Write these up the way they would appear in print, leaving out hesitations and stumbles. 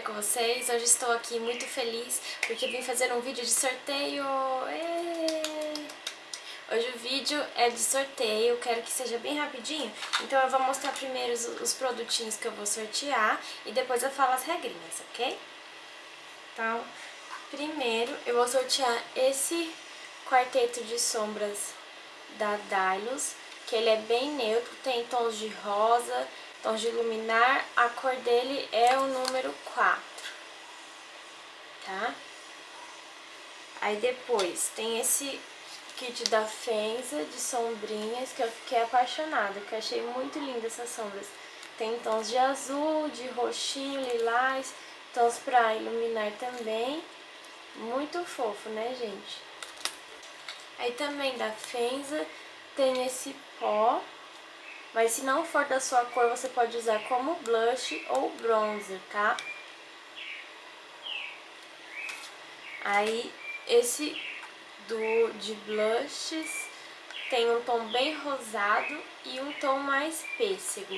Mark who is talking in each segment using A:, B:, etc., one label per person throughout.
A: com vocês. Hoje estou aqui muito feliz porque vim fazer um vídeo de sorteio. Hoje o vídeo é de sorteio, quero que seja bem rapidinho. Então eu vou mostrar primeiro os produtinhos que eu vou sortear e depois eu falo as regrinhas, ok? Então, primeiro eu vou sortear esse quarteto de sombras da Dylos, que ele é bem neutro, tem tons de rosa, tons de luminar, a cor dele é o número 4, tá? Aí depois tem esse kit da Fenza de sombrinhas, que eu fiquei apaixonada, que eu achei muito linda essas sombras. Tem tons de azul, de roxinho, lilás, tons pra iluminar também. Muito fofo, né, gente? Aí também da Fenza tem esse pó, mas se não for da sua cor, você pode usar como blush ou bronzer, tá? Aí esse de blushes tem um tom bem rosado e um tom mais pêssego.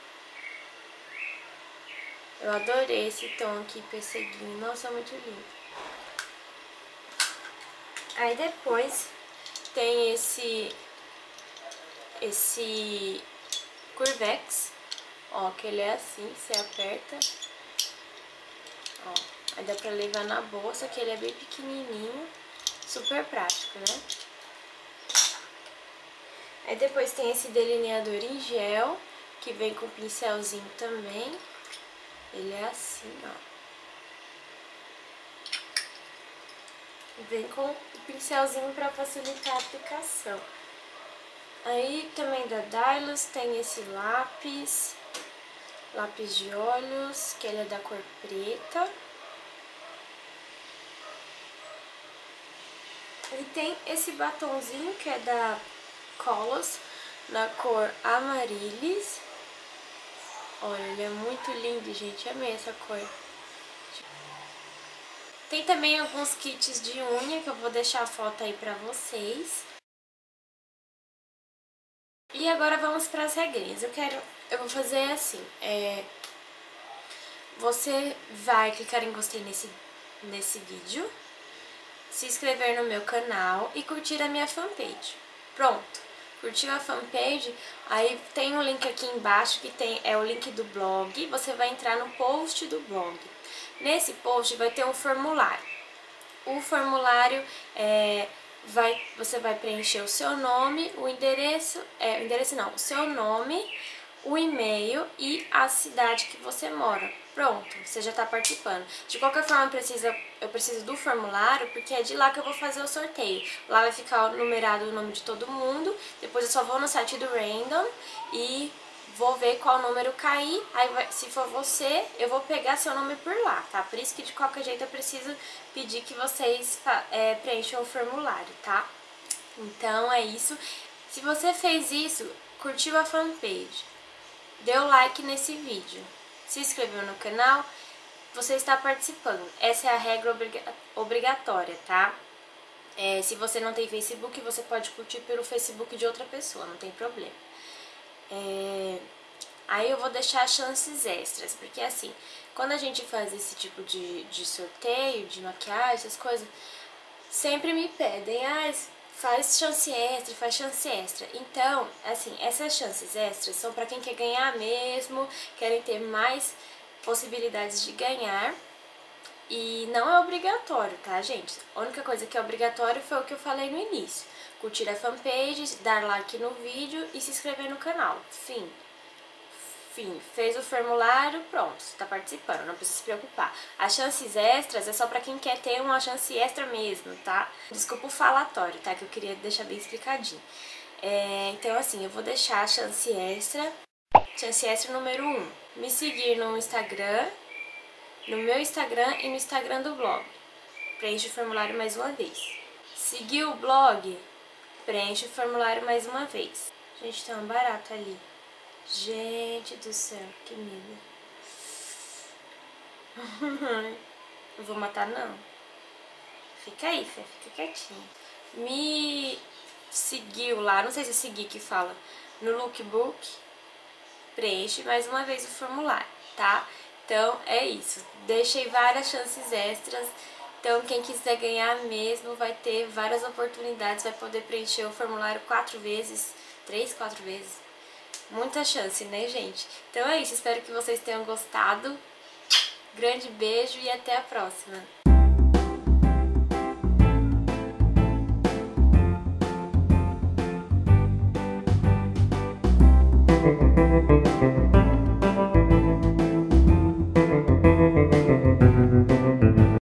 A: Eu adorei esse tom aqui, pêsseguinho, nossa, muito lindo. Aí depois tem esse Curvex, ó, que ele é assim, você aperta, ó, aí dá pra levar na bolsa, que ele é bem pequenininho, super prático, né? Aí depois tem esse delineador em gel, que vem com pincelzinho também, ele é assim, ó. Vem com o pincelzinho pra facilitar a aplicação. Aí também da Dylos tem esse lápis de olhos, que ele é da cor preta. E tem esse batonzinho que é da Colos, na cor Amaryllis. Olha, ele é muito lindo, gente, amei essa cor. Tem também alguns kits de unha, que eu vou deixar a foto aí pra vocês. E agora vamos para as regrinhas. Eu vou fazer assim, você vai clicar em gostei nesse vídeo, se inscrever no meu canal e curtir a minha fanpage. Pronto, curtiu a fanpage? Aí tem um link aqui embaixo que é o link do blog, você vai entrar no post do blog. Nesse post vai ter um formulário. O formulário você vai preencher o seu nome, o seu nome, o e-mail e a cidade que você mora. Pronto, você já está participando. De qualquer forma, eu preciso do formulário, porque é de lá que eu vou fazer o sorteio. Lá vai ficar numerado o nome de todo mundo, depois eu só vou no site do Random e vou ver qual número cair, aí se for você, eu vou pegar seu nome por lá, tá? Por isso que de qualquer jeito eu preciso pedir que vocês preencham o formulário, tá? Então é isso. Se você fez isso, curtiu a fanpage, deu like nesse vídeo, se inscreveu no canal, você está participando. Essa é a regra obrigatória, tá? Se você não tem Facebook, você pode curtir pelo Facebook de outra pessoa, não tem problema. Aí eu vou deixar chances extras, porque assim, quando a gente faz esse tipo de sorteio, de maquiagem, essas coisas, sempre me pedem, faz chance extra, faz chance extra. Então, assim, essas chances extras são pra quem quer ganhar mesmo, querem ter mais possibilidades de ganhar. E não é obrigatório, tá, gente? A única coisa que é obrigatório foi o que eu falei no início. Curtir a fanpage, dar like no vídeo e se inscrever no canal. Fim, fez o formulário, pronto, você tá participando, não precisa se preocupar. As chances extras é só pra quem quer ter uma chance extra mesmo, tá? Desculpa o falatório, tá? Que eu queria deixar bem explicadinho. Então, assim, eu vou deixar a chance extra número 1. Me seguir no Instagram, no meu Instagram e no Instagram do blog. Preenche o formulário mais uma vez. Seguir o blog, preenche o formulário mais uma vez. Gente, tem uma barata ali. Gente do céu, que medo. Não vou matar, não. Fica aí, Fê, fica quietinho. Me seguiu lá, não sei se é seguir que fala, no lookbook, preenche mais uma vez o formulário, tá? Então é isso, deixei várias chances extras. Então quem quiser ganhar mesmo vai ter várias oportunidades, vai poder preencher o formulário 4 vezes, 3, 4 vezes. Muita chance, né, gente? Então é isso, espero que vocês tenham gostado. Grande beijo e até a próxima!